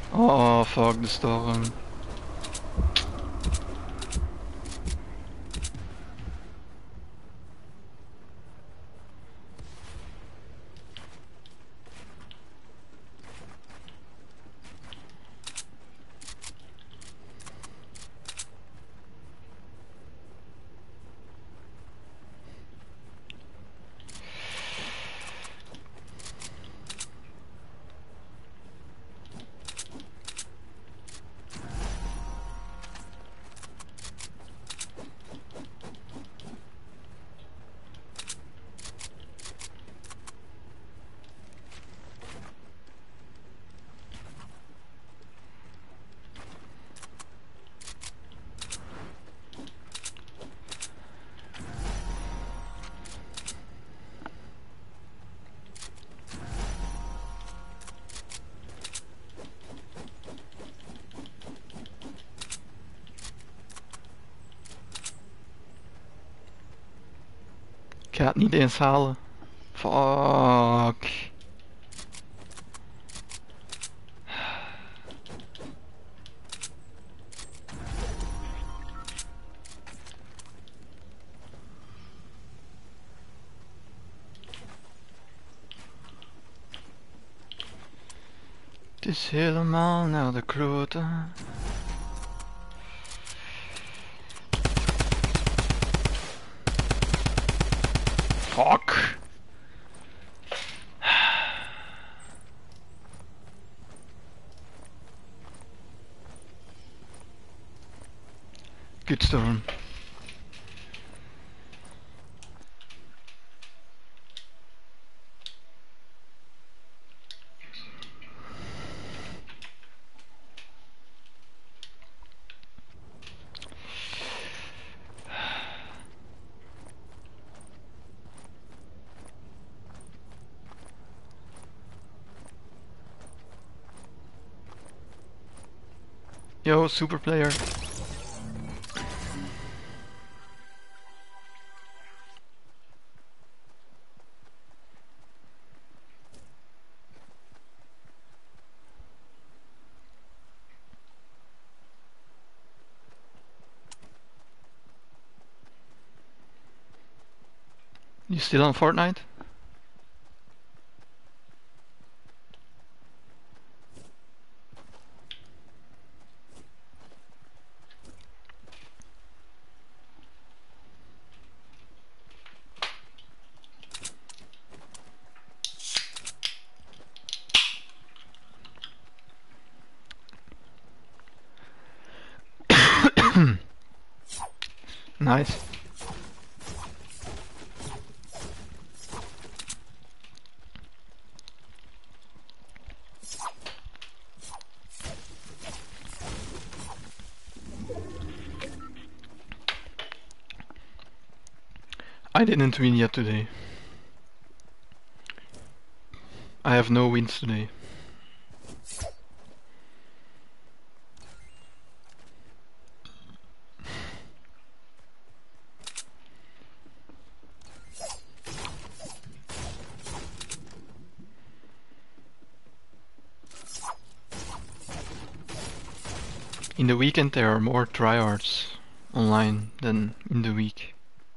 Oh fuck the storm. Ik ga het niet eens halen. Fuck. Het is helemaal naar de kloten. Fuck. Good storm. Yo, super player. You still on Fortnite? Nice. I didn't win yet today. I have no wins today. In the weekend there are more tryhards online than in the week.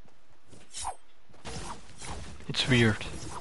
It's weird.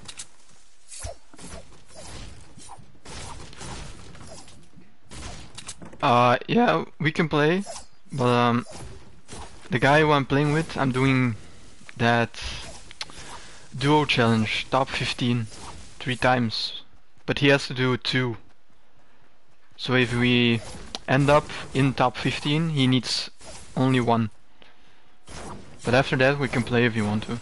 Yeah, we can play, but the guy who I'm playing with, I'm doing that duo challenge, top 15, 3 times, but he has to do 2. So if we end up in top 15, he needs only 1. But after that we can play if you want to.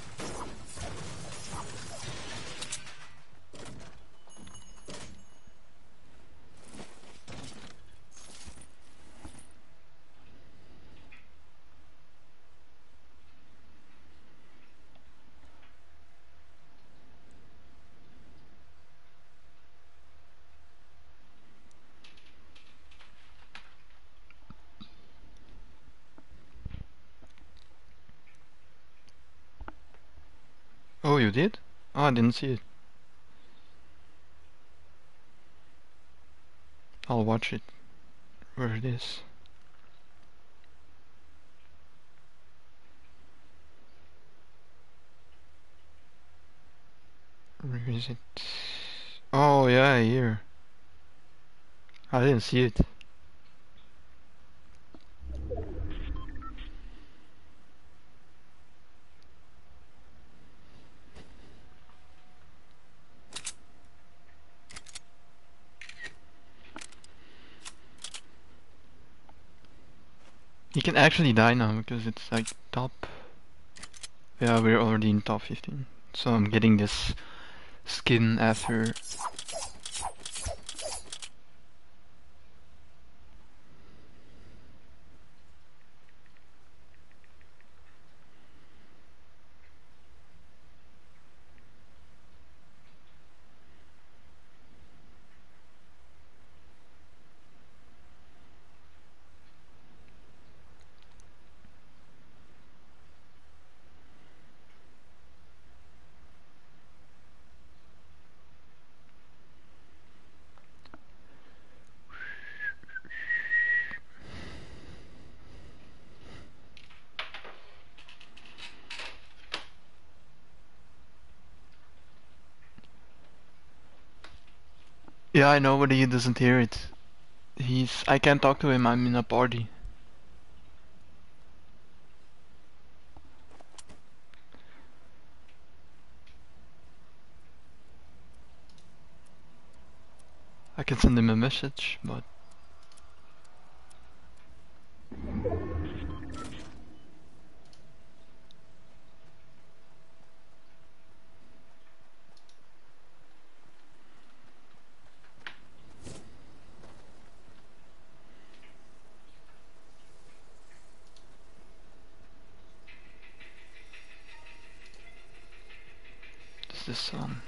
Oh, you did? Oh, I didn't see it. I'll watch it. where it is. Where is it? Oh yeah, here. I didn't see it. He can actually die now because it's like top. Yeah, we're already in top 15. So I'm getting this skin after. Yeah, I know, but he doesn't hear it. I can't talk to him, I'm in a party. I can send him a message, but... What's this on?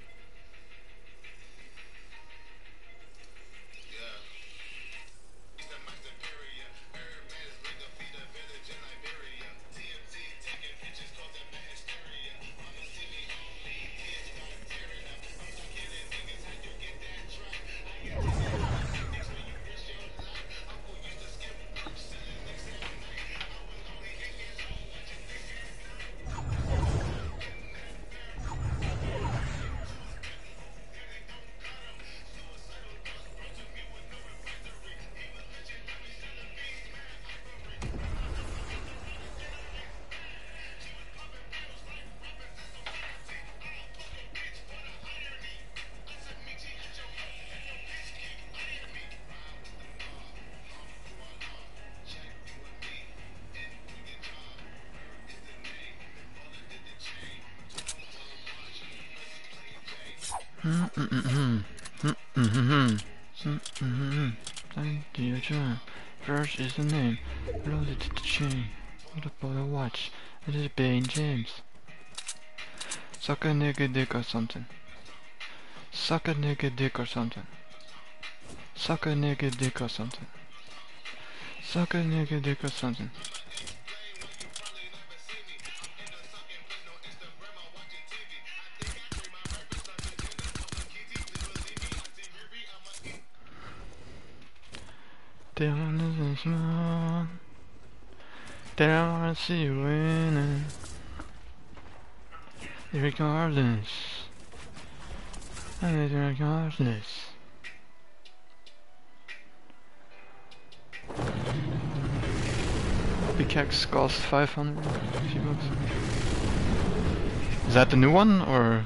Time to your turn. First is the name. Loaded to the chain. What about a watch? It is Bain James. Suck a nigga dick or something. Suck a nigga dick or something. Suck a nigga dick or something. Suck a nigga dick or something. Down in the small. Down I see you winning. Regardless. And regardless. Pickaxe cost 500 bucks. Is that the new one or?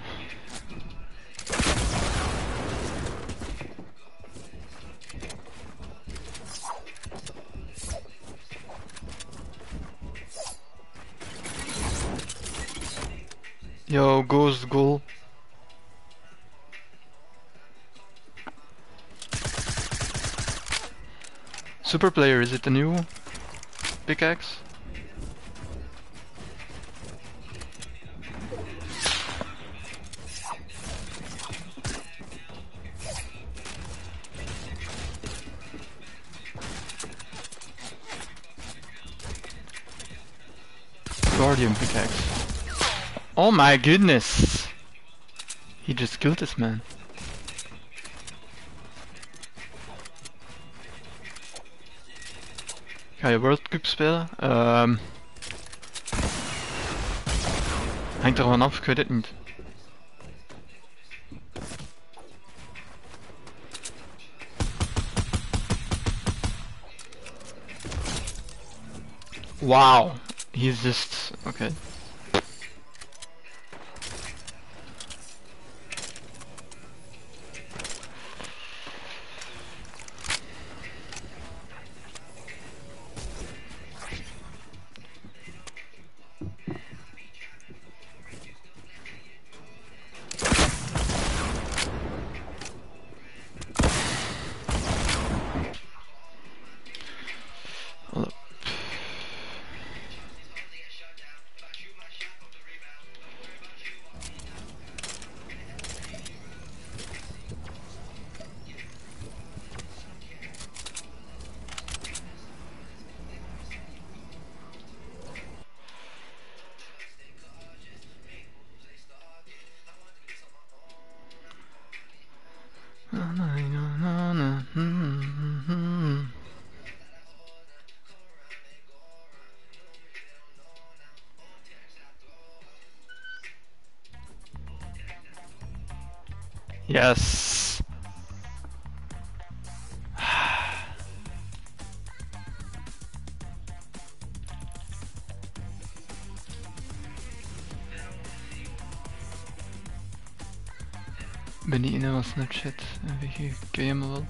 Yo, Ghost Ghoul. Super player, is it the new pickaxe? Guardian pickaxe. Oh my goodness! He just killed this man. Ga je World Cup spelen? Hangt er vanaf, ik weet het niet. Wow, he's just okay. Yes. Ben die ene van Snapchat? Ken je me wel?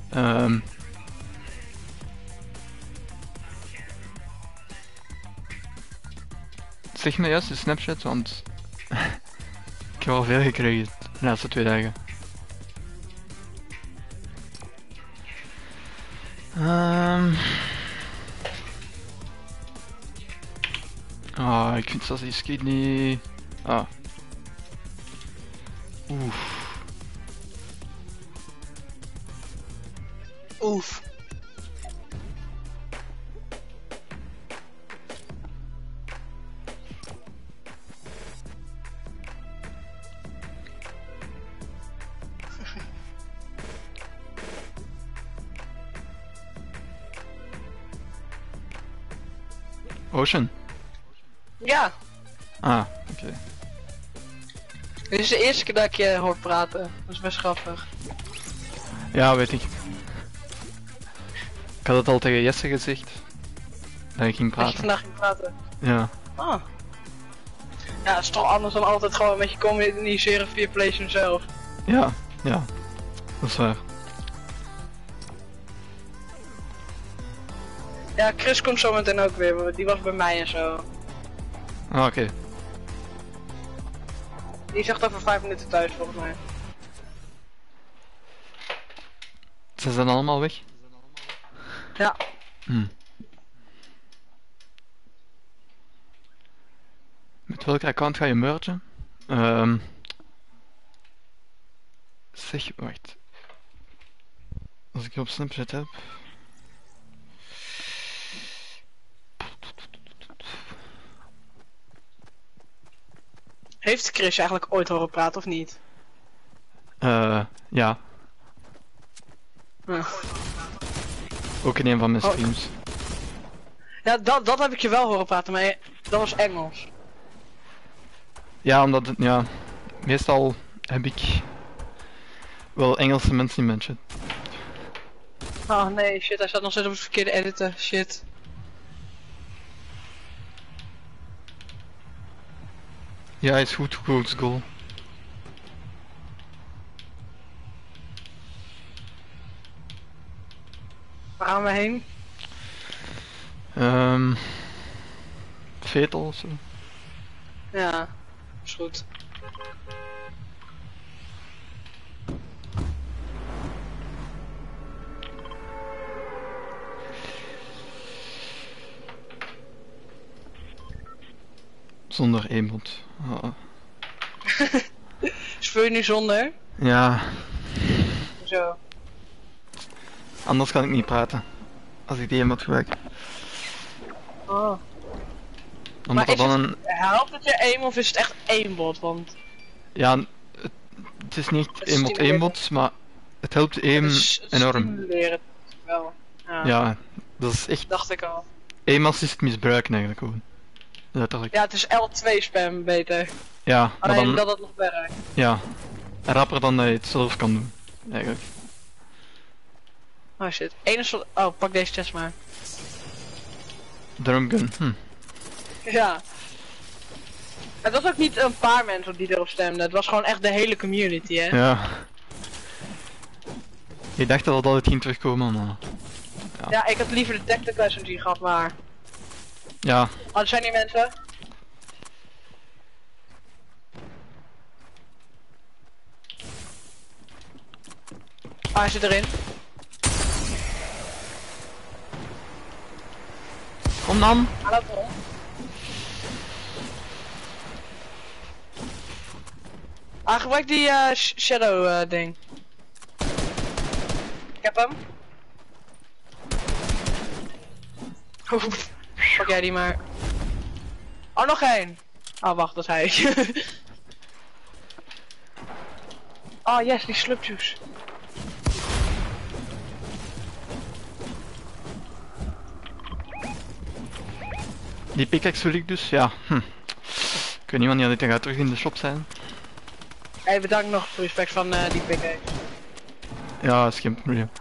Zeg me juist de Snapchat, want ik heb al veel gekregen de laatste 2 dagen. Ik vind zelfs die skate niet... Oef. Oef. Ocean? Ja. Oké. Dit is de eerste keer dat ik je hoor praten. Dat is best grappig. Ja, weet ik. Ik had het al tegen Jesse gezegd. Dat ik ging Dat je praten. vandaag ging praten. Ja. Ah. Ja, het is toch anders dan altijd gewoon met je communiceren via PlayStation zelf. Ja, dat is waar. Ja, Chris komt zo meteen ook weer, want die was bij mij en zo. Oké. Die zegt over 5 minuten thuis volgens mij. Ze zijn allemaal weg? Ja. Met welk account ga je mergen? Zeg, wacht. Als ik je op Snapchat heb... Heeft Chris je eigenlijk ooit horen praten of niet? ja. Ja. Ook in een van mijn streams. Ja, dat heb ik je wel horen praten, maar dat was Engels. Ja, omdat het, ja... Meestal heb ik... wel Engelse mensen in mijn chat. Oh nee, shit, hij staat nog steeds op het verkeerde editen, shit. Ja, is goed, goed goal. Waar gaan we heen? Vetel ofzo. Ja, is goed. Zonder emote. Speel je nu zonder? Ja, Zo. anders kan ik niet praten. Als ik die emote gebruik. Oh. Omdat Maar er is dan het, een... helpt het je aim of is het echt aimbot? Want Ja, het is niet Het aimbot stimuleert- aimbot, maar het helpt aim het enorm. stimuleren wel. Ja, Ja, dat is echt... dacht ik al. aim assist misbruiken eigenlijk gewoon. Letterlijk. Ja, het is L2 spam beter. Ja, maar Alleen dan... dat het nog werkt. Ja. Rapper dan dat je het zelf kan doen. Eigenlijk. Oh shit. Oh, pak deze chest maar. Drumgun. Ja. Het was ook niet een paar mensen die erop stemden. Het was gewoon echt de hele community, hè. Ja. Ik dacht dat het altijd ging terugkomen, maar... Ja, ik had liever de Tactical SMG gehad, maar... Ja. Oh, er zijn die mensen. Ah, hij zit erin. Kom dan. Hij loopt erom. Ah, gebruik die shadow ding. Ik heb hem. Pak jij die maar. Oh, nog één. Oh, wacht, dat is hij. Oh, yes, die slurpjuice. Die pickaxe wil ik dus, ja. Ik weet niet wanneer dit gaat terug in de shop zijn. Hey, bedankt nog voor je specs van die pickaxe. Ja, is geen probleem.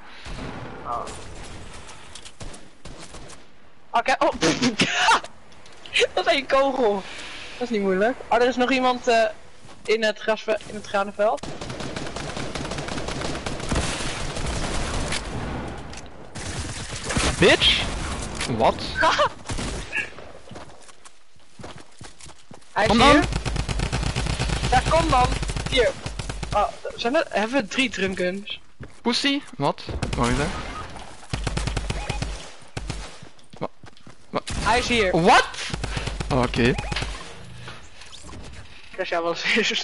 Oké, oh. Dat is één kogel. Dat is niet moeilijk. Oh, er is nog iemand in het granenveld. Bitch! Wat? Hij is Kom hier. dan! Ja, kom dan. Hier. Oh, hebben we 3 drumguns? Pussy? Wat? Wacht eens. Hij is hier. Wat? Oké. Dat is jou wel eens.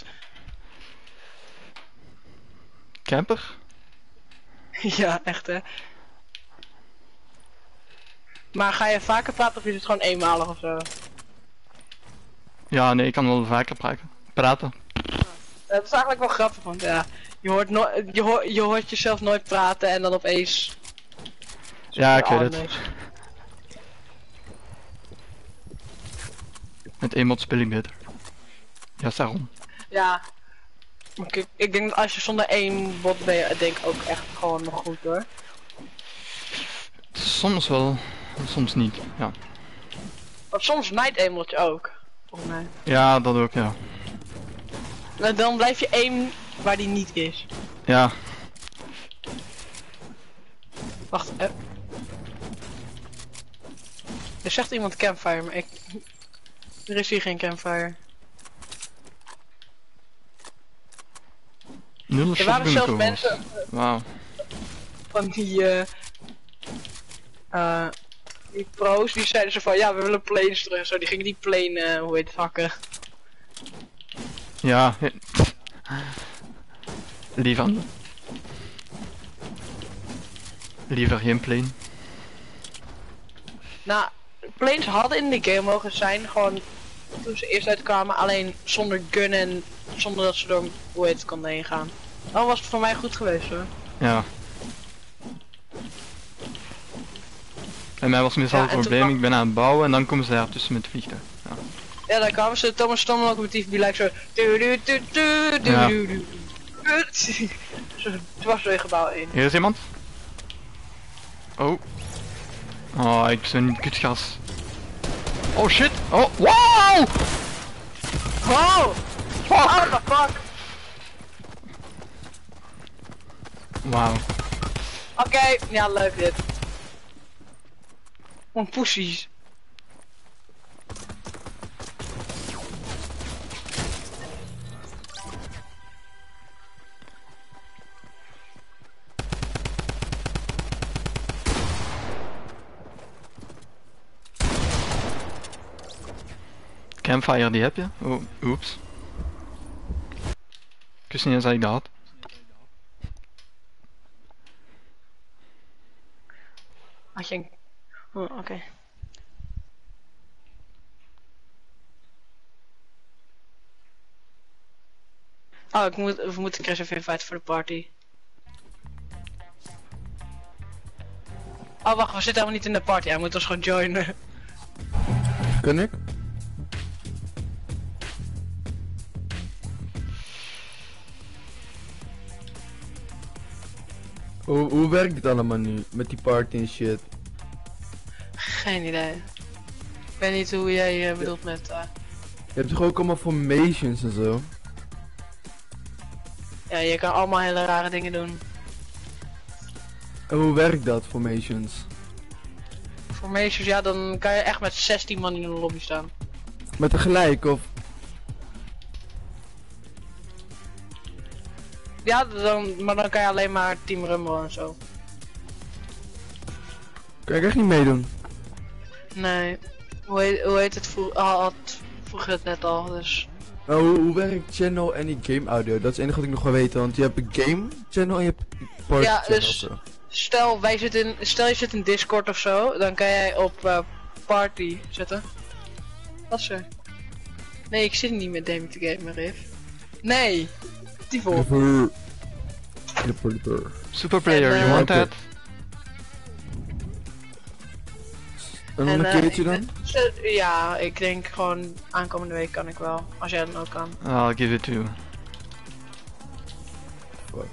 Camper? Ja, echt hè. Maar ga je vaker praten of is het gewoon eenmalig of zo? Ja, nee, ik kan wel vaker praten. Dat is eigenlijk wel grappig, want ja, je hoort jezelf nooit praten en dan opeens... Ja, ik weet het. anders. Met emote speel ik beter. Ja, daarom. Ja. Ik denk dat als je zonder één bot ben je denk ik ook echt gewoon nog goed hoor. Soms wel, soms niet, ja. Want soms night aimertje ook. Volgens mij. Ja, dat ook, ja. En dan blijf je aim waar die niet is. Ja. Wacht, er zegt iemand campfire, maar er is hier geen campfire. Nul Er waren shotgun zelfs kogels. mensen Wauw. van die pro's, die zeiden zo van, ja we willen planes terug en zo, die gingen die plane, hoe heet het, hakken. Ja. Liever geen plane. Nou, planes hadden in de game mogen zijn, gewoon toen ze eerst uitkwamen, alleen zonder gun en zonder dat ze door, hoe heet het, konden heen gaan. Dan was het voor mij goed geweest hoor. Ja. Bij mij was meestal Ja, het en toen probleem, kwam- ik ben aan het bouwen en dan komen ze daar tussen met vliegen. Ja. Ja, daar kwamen ze, Thomas Stom locomotief, die lijkt zo... Zo dwars door je gebouw in. Hier is iemand. Oh. Oh, ik ben niet kutgas. Oh shit. Oh, wow! Wow! What the fuck? Wauw. Oké, ja leuk dit. Gewoon poesies. Campfire, die heb je? Oh, oeps. Ik wist niet eens dat ik dat had. Had je een... Oh, oké. Oh, we moeten Chris even inviten voor de party. Oh wacht, we zitten helemaal niet in de party, hij moet ons gewoon joinen. Kun ik? Hoe werkt het allemaal nu? Met die party en shit. Geen idee. Ik weet niet hoe jij bedoelt met... Je hebt toch ook allemaal formations en zo? Ja, je kan allemaal hele rare dingen doen. En hoe werkt dat, formations? Formations, ja, dan kan je echt met 16 man in een lobby staan. Met tegelijk of? Ja, maar dan kan je alleen maar Team Rumble en zo. Kan ik echt niet meedoen? Nee. Hoe heet het vroeger het net al, dus... Nou, hoe werkt channel en die game audio? Dat is het enige wat ik nog wil weten, want je hebt een game channel en je hebt een party Ja, channel dus- of zo. Stel je zit in Discord of zo, dan kan jij op party zetten. Wat is er? Nee, ik zit niet met Demi te gamen, Riff. Nee! Die vol. Super player, En, you want oké. that? En dan een keertje dan? Ja, ik denk gewoon aankomende week kan ik wel. Als jij dan ook kan. I'll give it to you. Fuck.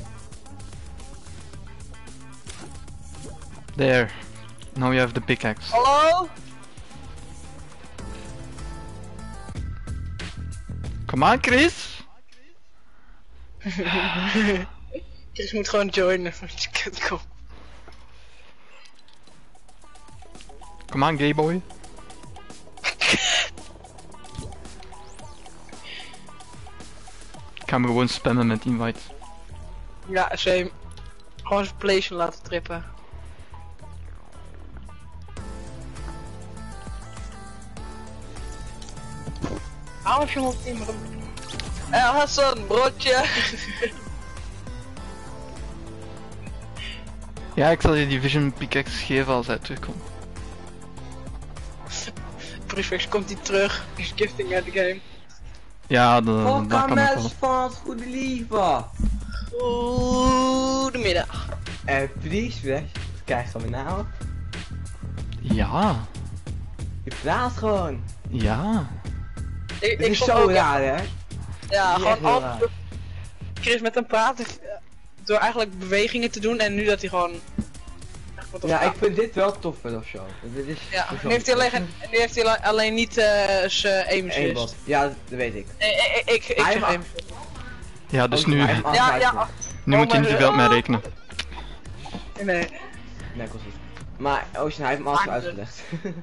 There. Now you have the pickaxe. Hallo? Come on, Chris! Chris moet gewoon joinen van je kutkom. Come on, gay boy. Ik ga hem gewoon spammen met invite. Ja, same. Gewoon zijn PlayStation laten trippen. Waarom heb je hem op team? Hassan, broodje! Ja, ik zal je die vision pickaxe geven als hij terugkomt. Prefix komt hij terug. Is gifting uit de game. Ja, dat kan ook wel. Podcast van het goede lieve. Goedemiddag. Please, wat krijg je van mijn naam? Ja, Je praat gewoon. ja. Ik Dit is stond zo ook- raar, hè? Ja, Dit is echt gewoon heel altijd Chris met hem praten door eigenlijk bewegingen te doen en nu dat hij gewoon... echt wat op Ja, praat. ik vind dit wel toffer of zo. Dit is Ja, persoonlijk. nu heeft hij alleen niet zijn aim assist. Aimbot. Ja, dat weet ik. Ik Hij zeg heeft- aim. Ja, dus Oh, nu, hij heeft Ja, afwijking. ja. nu moet je niet te veel op mij Oh. rekenen. Nee. Nee, ik was niet. Maar Ocean, hij heeft me alles Ah, uitgelegd.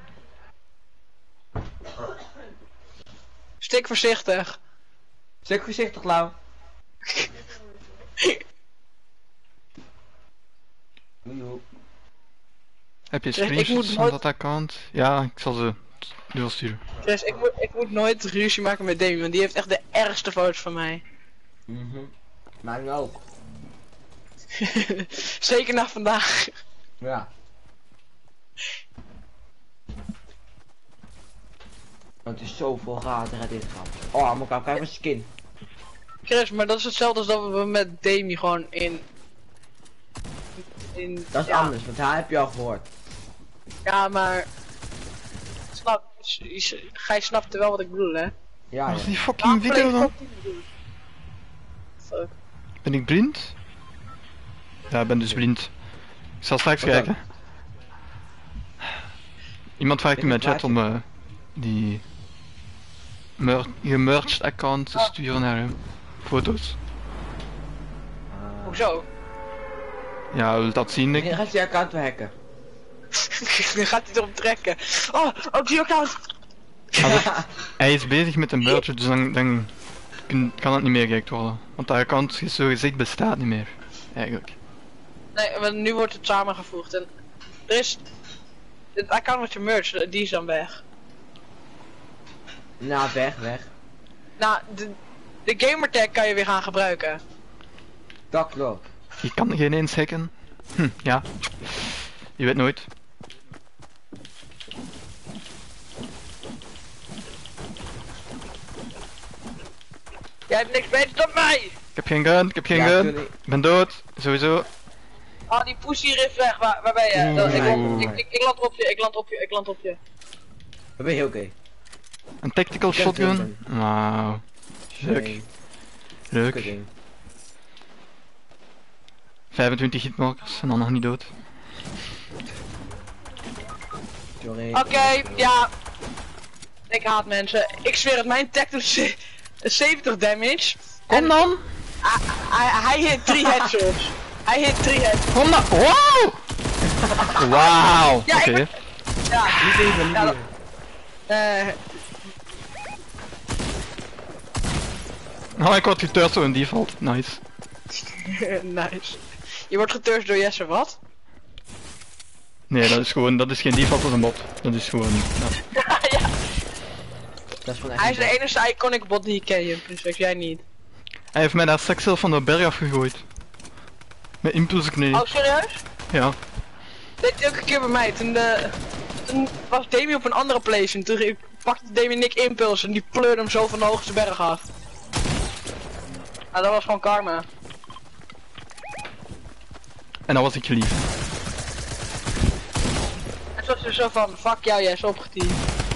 Stik voorzichtig. Zeg voorzichtig, Lau. Joejoe. Heb je Ik moet screenshots van nooit- dat account? Ja, ik zal ze doorsturen. Chris, ik moet nooit ruzie maken met Demi, want die heeft echt de ergste foto's van mij. Maar nu ook. Zeker na vandaag. Ja. Want het is zoveel gaten uit dit gaan. Oh, moet ik kijk mijn skin. Chris, maar dat is hetzelfde als dat we met Demi gewoon in... Dat is ja, anders, want hij heb je al gehoord. Ja, maar... Gij snapt wel wat ik bedoel, hè? Ja, Wat is ja. die fucking video dan? Fuck. Ben ik blind? Ja, ik ben dus blind. Ik zal straks Wat dan? kijken. Iemand vraagt in Is mijn het chat om die gemerged account te sturen naar hem. Foto's. Hoezo? Ja, wil je dat zien? Wanneer Ik? gaat je account weer hacken? Dan gaat hij erop trekken. Oh, ook die account! Hij is bezig met een merge, dus dan kan het niet meer gehackt worden. Want dat account is zo gezegd bestaat niet meer. Eigenlijk. Nee, maar nu wordt het samengevoegd en... Er is... Het account wat je merged, die is dan weg. Nou, weg. Nou, de gamertag kan je weer gaan gebruiken. Dat klopt. Je kan geen eens hacken. Ja. Je weet nooit. Jij hebt niks beter dan mij! Ik heb geen gun, ik heb geen Ja, gun. toen ik- Ik ben dood, sowieso. Oh, die pussy riff weg, waar ben je? Oeh. Dat- ik land op je, ik land op je. Dan ben je oké. Een tactical Ik ken shotgun. Johnson. Wauw. Leuk. Nee, Leuk. kutting. 25 hitmarkers en dan nog niet dood. Sorry. Oké, ja. Ik haat mensen. Ik zweer het, mijn tech doet 70 damage. Kom dan! Hij hit 3 headshots. Hij hit 3 headshots. Kom dan! Wow! Wauw! Ja, Oké. ik Ja, Niet even, niet Ja, even. Oh, ik word geturfd door een default. Nice. nice. Je wordt geturfd door Jesse, wat? Nee, dat is geen default, dat is een bot. Dat is gewoon... Ja. ja. Dat is gewoon echt Hij is niet de enige iconic bot die ik ken, Jump, jij niet. Hij heeft mij daar straks zelf van de berg afgegooid. Met impulsknie. Oh, serieus? Ja. Dit deed ook een keer bij mij. Toen was Demi op een andere place en toen pakte Demi Nick Impulse en die pleurde hem zo van de hoogste berg af. Nou, dat was gewoon karma. En dan was ik geliefd. En toen was hij zo van, fuck jou, jij is opgeteamd.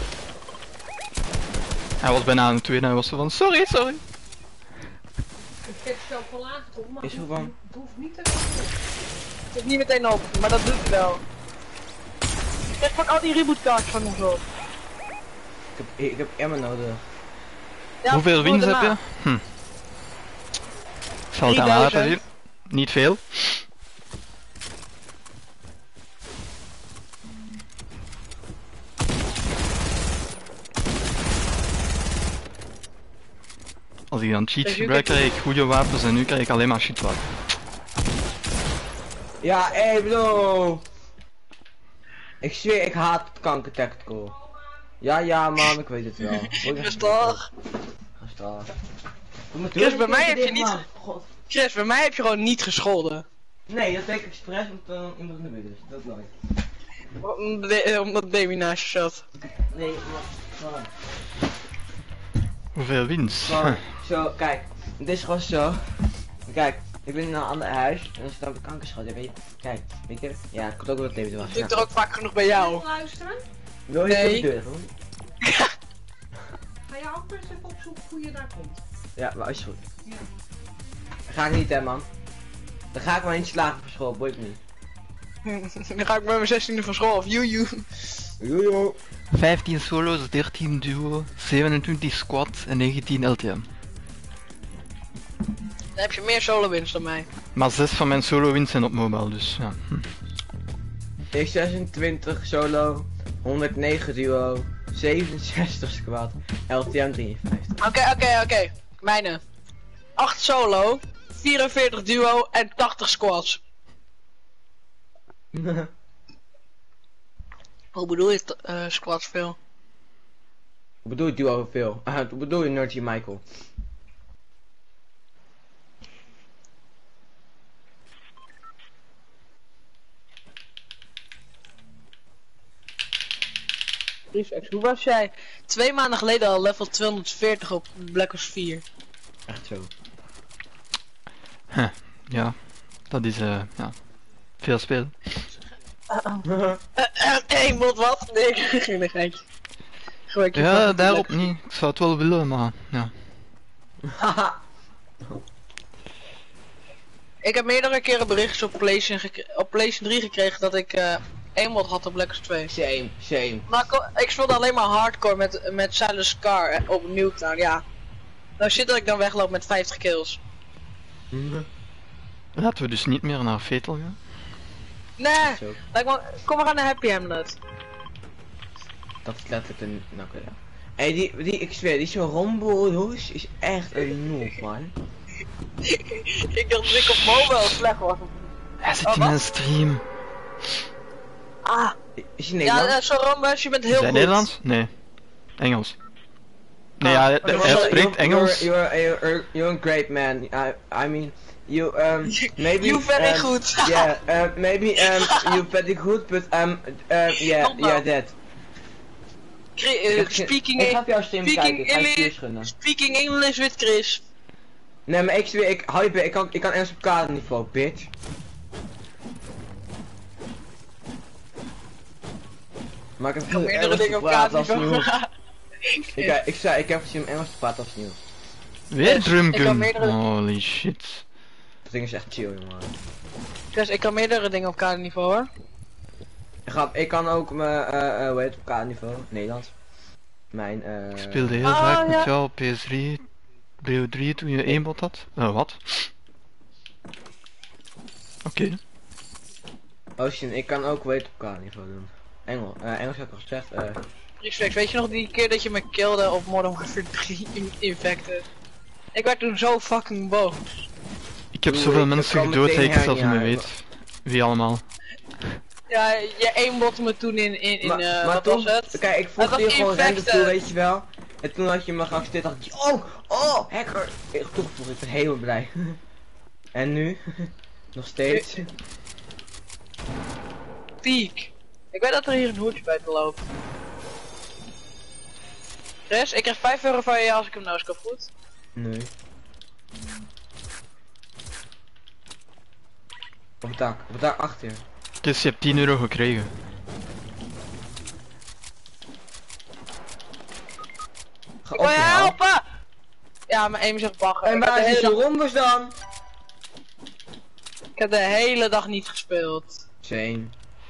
Hij was bijna aan het tweede en hij was zo van, sorry. Ik heb het zelf wel aangetrokken, maar Is er van? het hoeft niet te Het is niet meteen op, maar dat doet hij wel. Ik pak al die rebootkaarten van ons op. Ik heb Emma nodig. Ja, Hoeveel voor wins heb daarna. je? Ik zal het aan 3000. laten zien. Niet veel. Als ik dan cheats Dus je gebruik, kunt- krijg ik goede wapens en nu krijg ik alleen maar shitwapens. Ja, bro. Ik zweer, ik haat kanker tactical. Ja man, ik weet het wel. Rustig. Rustig. Chris, bij mij heb je niet... Chris, bij mij heb je gewoon niet gescholden. Nee, dat deed ik expres omdat iemand in de buurt is. Dat nooit. Omdat Demi naast je zat. Nee, maar Hoeveel wins? gewoon zo, kijk. Het is gewoon zo. Kijk, ik ben in een ander huis en dan staat op de kankerschot. Ja, weet je, kijk, weet je? Ja, het komt ook wel David was. Doe ik er ook vaak genoeg bij jou. luisteren. Wil je Nee. de deur doen? Ga je ook maar eens even opzoeken hoe je daar komt. Ja, maar is goed. Ja. Dat ga ik niet hè man. Dan ga ik maar niet slagen voor school, boeit me niet. Dan ga ik met mijn 16e van school af. Joejoe. Jojo. 15 solo's, 13 duo, 27 squad en 19 LTM. Dan heb je meer solo wins dan mij. Maar 6 van mijn solo wins zijn op mobile, dus ja. Ik 26 solo, 109 duo, 67 squad, LTM 53. Oké. Mijne. 8 solo, 44 duo en 80 squads. Hoe bedoel je squads veel? Hoe bedoel je duo veel? Hoe bedoel je Nerdgy Michael? Prefect, hoe was jij 2 maanden geleden al level 240 op Black Ops 4? Echt zo. Ja, dat is ja, veel spelen. Moet wat? Nee, geen geintje. Gewoon Ja, daarop niet. Ik zou het wel willen, maar ja. Haha. Ik heb meerdere keren berichtjes op PlayStation 3 gekregen dat ik mod had op Black Ops 2. Shame. Maar ik speelde alleen maar hardcore met Silent Scar op Nuketown, ja. Nou shit dat ik dan wegloop met 50 kills. Laten we dus niet meer naar Fatal gaan. Nee, Zo. kom maar aan de Happy Hamlet. Dat is letterlijk een... Nou, oké, ja. Hey, ik zweer, die zo'n rombohoes is echt een noob, man. Ik dacht dat ik op mobile slecht was. Hij zit Oh, in wat? mijn stream. Ah, Is hij Nederlands? ja, zo Rambus, je bent heel Is hij goed. Nederlands? Nee. Engels. Nee, Ah, ja, oké, hij spreekt Engels. You're a great man. I mean, you maybe You very good. yeah, maybe you very good, but yeah, that. Speaking Ik ga op jouw stream kijken. Ik ga je English, stuur schudden. speaking English with Chris. Nee, maar ik zweer, ik kan Engels op kaderniveau, bitch. Maar ik heb kan veel meerdere Engels dingen op gepraat als kaartniveau. Niels. Ik zei, ik heb gezien hem Engels te praten als Niels. Weer Ik kan drumgun. meerdere- Holy shit. Dat ding is echt chill, jongen. Dus ik kan meerdere dingen op kaartniveau hoor. Ik kan ook mijn, hoe heet het op kaartniveau? Nederlands. Mijn, Ik speelde heel Ah, vaak met ja. jou op PS3, BO3 toen je eenbot had. Wat? Oké. Ocean, ik kan ook weet op kaartniveau doen. Engels heb ik al gezegd. Respect, weet je nog die keer dat je me killde op Modern Warfare 3 Infected? Ik werd toen zo fucking boos. Ik heb Doe, zoveel ik mensen kan gedood dat meteen ik zelfs niet meer hernia weet. Wie allemaal. Ja, je aimbotte me toen in maar wat toen, was het? kijk, ik Het voegde was je gewoon random infected. toe, weet je wel. En toen had je me geaccepteerd, dacht ik, oh, hacker. Toegevoegd, ik ben helemaal blij. En nu? Nog steeds? Piek. Ik weet dat er hier een hoedje bij te loopt. Chris, ik krijg 5 euro van je als ik hem nou eens goed. Nee. Op het dak achter. Dus je hebt 10 euro gekregen. Ga Ik op wil je je help. helpen! Ja, mijn aim is echt bagger. En waar is je rondes dan? Ik heb de hele dag niet gespeeld. Same.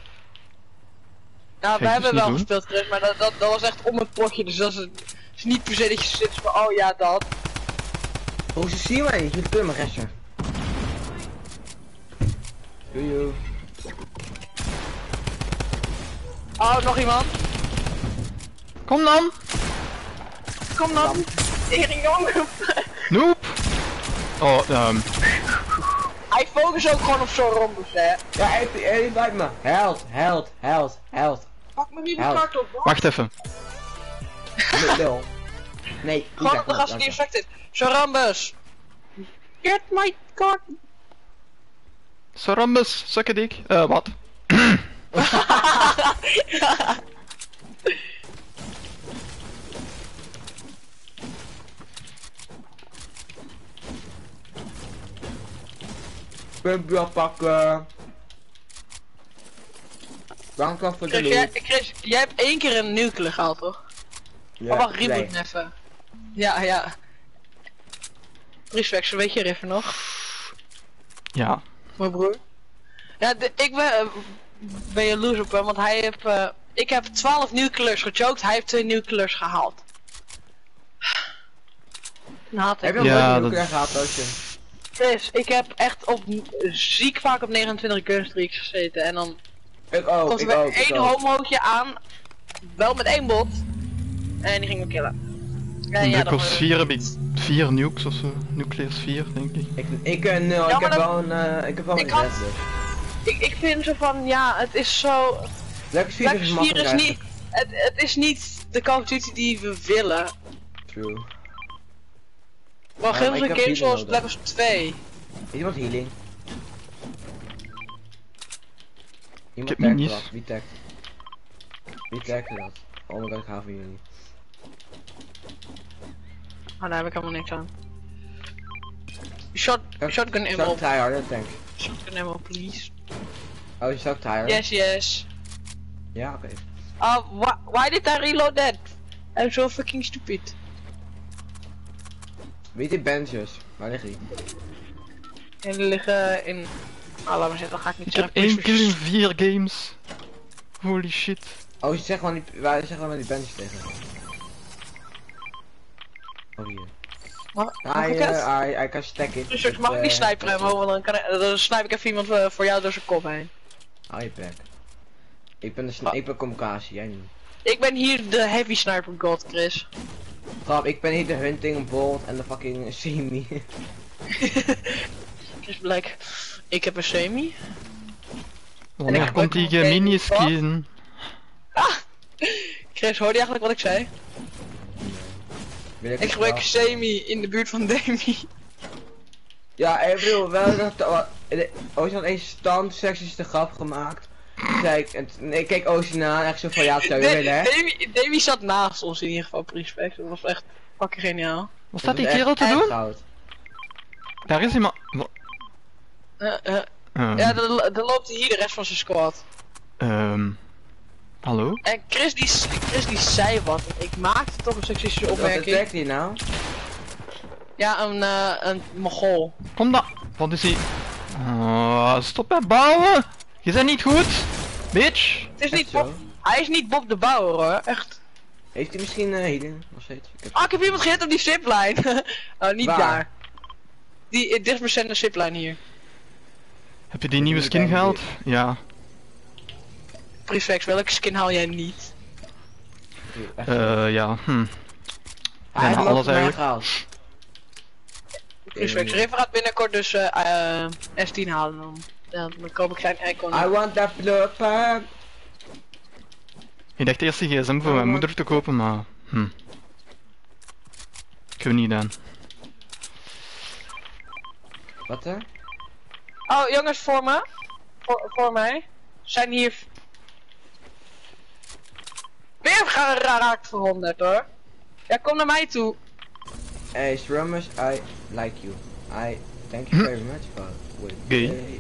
Nou, Ga we ik hebben dus niet wel doen. gespeeld, Chris, maar dat was echt om het potje, dus dat is niet per se dat je zit van, oh ja, dat. Oh, ze zien mij niet, je kunt me resten. Doei. Oh, nog iemand? Kom dan! Kom dan! Tering jongen! Noep! Oh, Hij focust ook gewoon op zo'n rondes, hè. Ja, hij blijft me. Held. Pak me niet de Help. kaart op, hoor. wacht even. Lul. Nee, Gewoon de gasten die infected. Sarambus! Get my card! Sarambus, sukke dik. Wat? Pumpje pakken. Dank wel voor de Chris, jij hebt 1 keer een nuclear gehaald, toch? Ja, Oh, wacht, nee. reboot even. Ja. Respect, weet je River nog? Ja. Mijn broer. Ja, ik ben jaloers op hem, want hij heeft... ik heb 12 nuclears gechoked, hij heeft 2 nuclears gehaald. Haat Heb ik. je al Ja, nooit dat- een keer gehad, Ocean? Dus ik heb echt ziek vaak op 29 gunstreaks gezeten en dan Ik ook, komt er ik weer ook. ik één ook. homootje aan, wel met 1 bot, en die ging me killen. En In ja, Black Ops dan 4 heb ik 4 nukes of zo. Nuclears 4, denk ik. Ik nul, Ja, ik maar heb dat- wel een, ik heb wel ik een had- 6 dus. ik vind zo van, ja, het is zo... Black Ops 4 Black is Ops 4 makkelijk is niet... Het is niet de Call of Duty die we willen. True. Maar Ja, geef maar ons ik een heb game healing zoals nodig. Black Ops 2. Iemand healing? Iemand heb tagt minis. dat. Wie tagt? Wie tagt dat? Oh my god, ik hou van jullie. Oh, daar heb ik helemaal niks aan. Shotgun ammo. Zou ik tryharden, thanks. Shotgun ammo, please. Oh, je zou tryharden? Yes. Ja, oké. Why did I reload that? I'm so fucking stupid. Weet je benches? Waar liggen die? En die liggen in... Ah, laat maar zitten, dan ga ik niet Ik heb zeggen. 1 kill in 4 games. Holy shit. Oh, je zegt gewoon die, waar zeg gewoon die benches tegen. Oh, hier. Mag ik het? I can stack it. Dus ik mag ik niet sniperen hem, want dan snipe ik even iemand voor jou door zijn kop heen. Hou je bek. Ik ben communicatie, jij niet. Ik ben hier de heavy sniper god, Chris. Grap, ik ben hier de hunting bolt en de fucking semi. Chris Black. Ik heb een semi. Wanneer ik komt heb die ook nog mini geen skiën? Chris, hoorde je eigenlijk wat ik zei? Wil Ik het gebruik wel? semi in de buurt van Demi. Ja, ik bedoel, wel dat... Ocean had een standsecties te grap gemaakt. Toen zei ik, en ik keek Ocean aan, echt zo van ja, dat zou je willen, hè? Demi zat naast ons in ieder geval, respect. Dat was echt fucking geniaal. Wat staat die Dat is kerel te echt doen? goud. Daar is iemand. Ja, dan loopt hier de rest van zijn squad. Hallo? En Chris die zei wat. Ik maakte toch een seksistische Wat opmerking. werkt hier nou? Ja, een Mongool. Kom dan! Wat is hij? Stop met bouwen! Je bent niet goed! Bitch! Het is Echt niet zo? Bob. Hij is niet Bob de Bouwer hoor, echt. Heeft hij misschien hidden? Nog steeds? Ik heb iemand gehit op die zipline. Oh, niet Waar? daar. Die dichtbesende zipline hier. Heb je die nieuwe niet skin bij gehaald? Ja. Prefix, welke skin haal jij niet? Ja. Hij heeft alles hem ook voor mij eigenlijk. gehaald. Prefix, River gaat binnenkort dus S10 halen dan. Ja, dan koop ik zijn icon. I want that blurper. Ik dacht eerst die gsm voor mijn moeder te kopen, maar... Ik heb het niet gedaan. Wat hè? Oh jongens, voor me. Voor mij. Zijn hier... Weer geraakt voor 100 hoor. Ja, kom naar mij toe. Hey Strummers, I like you. I thank you very much for Gay.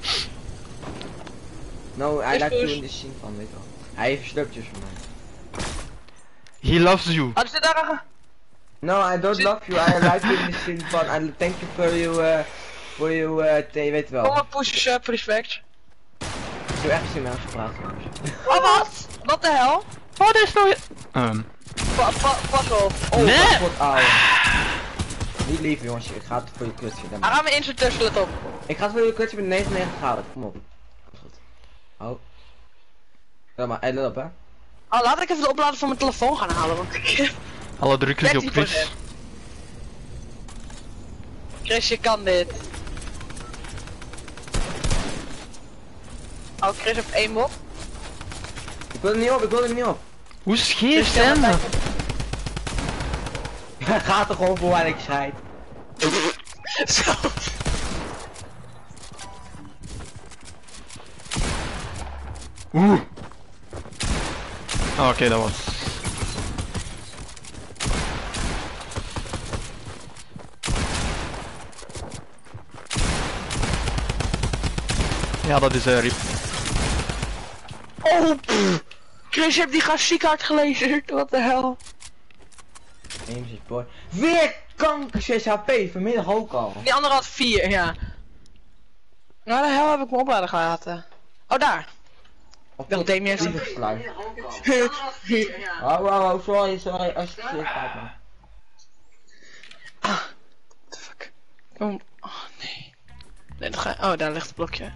No, I Yes, like you push. in the scene van, weet je wel. Hij heeft slurpjes voor mij. He loves you. Hadden ze daar... No, I don't love you. I like you in the scene van. I thank you for you, je weet wel. Kom maar pushen, Prefix. Ik heb echt zin in gepraat. Oh wat? Wat de hel? Wat is nou... Pas op. Oh, Nee. mijn god, ouwe. Niet lief jongens, ik ga het voor je klutsen. Hij gaat me insert tussen, let op. Ik ga het voor je klutsen met 99 graden, kom op. Is goed. Oh. Ja maar, let op hè. Oh, laat ik even de oplader van mijn telefoon gaan halen, want ik... Alle druk ligt op 13%. Chris. Chris, je kan dit. Oh, Chris heeft 1 mop. Ik wil er niet op, ik wil er niet op. Hoe scheef zijn we? Ga er gewoon voor waar ik scheid. Zo. Oeh. Oké, dat was... Ja, dat is Rip. Oh, pff. Chris, je hebt die gast ziek hard gelezen. Wat de hel. Ames is boy. Weer kanker 6 HP, vanmiddag ook al. Die andere had 4, ja. Waar de hel heb ik mijn oplader gelaten? Oh, daar. Of dacht Damien heeft- gesluit. Oh, sorry, alsjeblieft. What the fuck? Oh nee. Nee, dat ga je... Oh, daar ligt het blokje.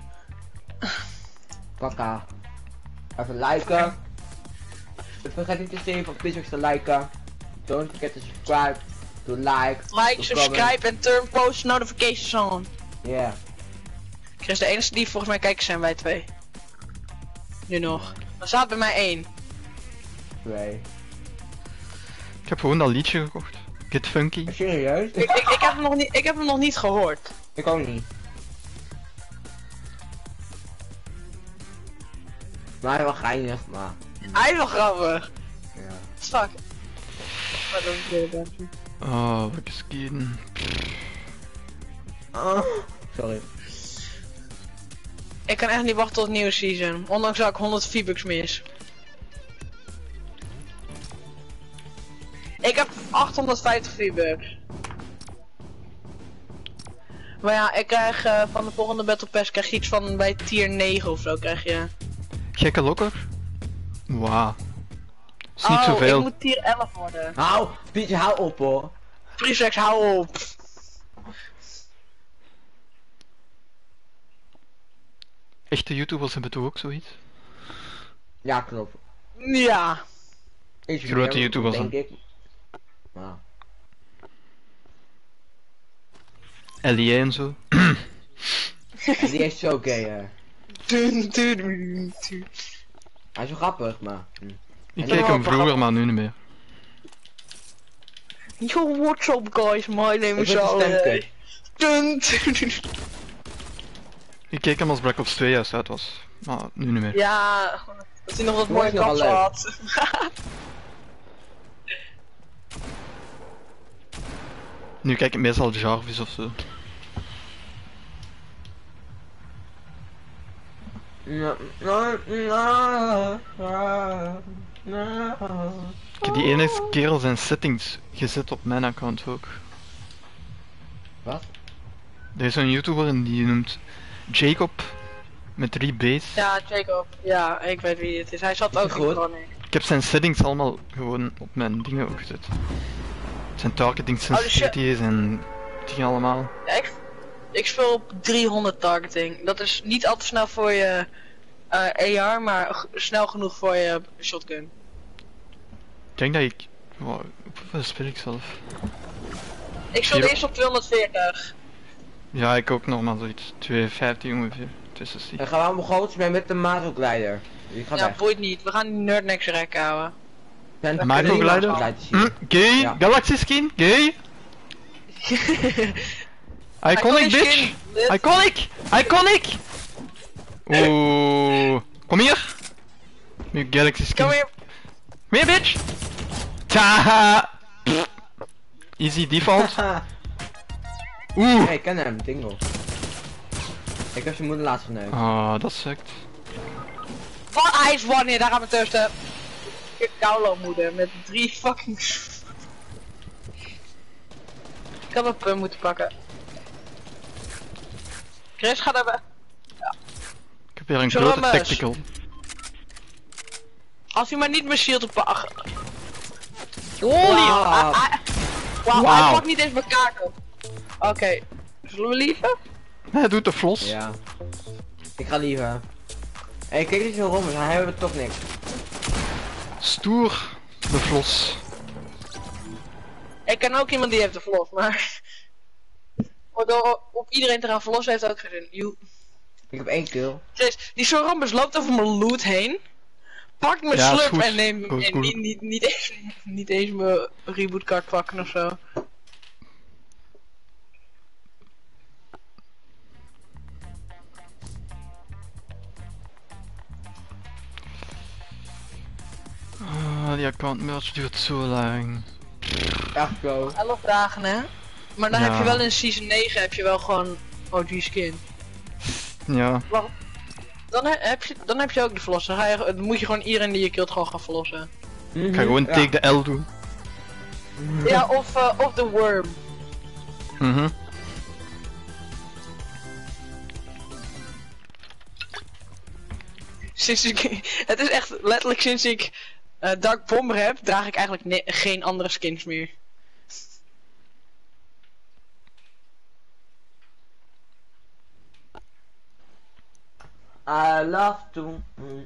Paka. Even liken. Vergeet niet te steken van Pixels te liken. Don't forget to subscribe. To like. Like, to subscribe en turn post notifications on. comment. Yeah. Chris, de enige die volgens mij kijken zijn wij 2. Nu nog. Er staat bij mij 1. 2. Ik heb gewoon dat liedje gekocht. Get Funky. Serieus? Ik heb hem nog niet gehoord. Ik ook niet. Maar hij was geinig, maar. Hij is wel grappig. Ja. Fuck. Maar dat is weer een Oh, welke skin. Oh. Sorry. Ik kan echt niet wachten tot het nieuwe season. Ondanks dat ik 100 V-Bucks mis. Ik heb 850 V-Bucks. Maar ja, ik krijg van de volgende Battle Pass krijg je iets van bij tier 9 of zo krijg je. Gekke lokker? Wauw. Is niet Oh, zoveel. ik moet tier 11 worden. Pietje, hou op hoor. Prefix, hou op. Echte YouTubers hebben toch ook zoiets? Ja, klopt. Ja. Is Grote meer, YouTubers denk dan. ik. Nou. LIA en zo. Die is zo gay hè. Dun, dun, dun, dun. Hij is zo grappig, maar. Ik En keek dan- hem vroeger, maar nu niet meer. Yo, what's up guys, my name Ik is vind de stem Ale. kut. Dun, dun, dun. Ik keek hem als Black Ops 2 juist uit was. Maar nu niet meer. Ja, dat hij nog wat Mooi mooie is nog wel kapsel leuk. had. Nu kijk ik meestal Jarvis of zo. Ik heb die ene kerel zijn settings gezet op mijn account ook. Wat? Er is zo'n YouTuber en die noemt Jacob met 3 B's. Ja, Jacob. Ja, ik weet wie het is. Hij zat Is ook hij in goed? Groningen. Ik heb zijn settings allemaal gewoon op mijn dingen ook gezet. Zijn targeting sensitivities en die allemaal. Ja, ik speel op 300 targeting. Dat is niet al te snel voor je AR, maar snel genoeg voor je shotgun. Ik denk dat ik... Wow, hoeveel speel ik zelf? Ik speel Hier- eerst op 240. Ja, ik ook nog maar zoiets. 250 ongeveer. Tussen die. Dan gaan we allemaal groot mee met de Mazo-glijder. Die gaat Ja, weg. boeit niet. We gaan die nerdnecks rek houden. Zijn Mazo drie Glider? Mazo-glijders hier. Gay! Ja. Galaxy skin! Gay! Iconic bitch! skin, lid. Iconic! Iconic! Oeh. Kom hier! Nu Galaxy skin. Kom hier. Meer bitch! Taha! Easy default. Oeh! Hey, ik ken hem, Dingle. Ik heb zijn moeder laatst geneukt. Ah, dat sukt. Wat? Hij is wanneer? Daar gaan we tussen. Ik download moeder met 3 fucking... Ik had een punt moeten pakken. Chris, ga daar bij. Ik heb weer een Zullen we grote hem, tactical. Als hij maar niet mijn shield op pakt. Wow. Wauw, Wauw. hij pakt niet eens mijn kaart op. Oké, zullen we liever? Hij doet de flos. Ja. Ik ga liever. Hey, kijk eens zo rond, hij hebben toch niks. Stoer. De flos. Ik ken ook iemand die heeft de vlos, maar... Door op iedereen te gaan verlossen heeft ook geen zin. Joe. Ik heb 1 kill. Jezus, die Sorambus loopt over mijn loot heen. Pakt mijn Ja, is slurp goed. en neemt Goed, en goed. niet eens mijn rebootkaart pakken of zo. Ah, die account merge duurt zo lang. Echt zo. 11 dagen hè. Maar dan Ja. heb je wel in season 9 heb je wel gewoon OG skin. Ja. Dan heb je ook de vlos. Dan moet je gewoon iedereen die je killt gewoon gaan verlossen. Ik ga gewoon take de L doen. Ja, of de worm. Mhm. Het is echt letterlijk sinds ik Dark Bomber heb, draag ik eigenlijk geen andere skins meer. I love to.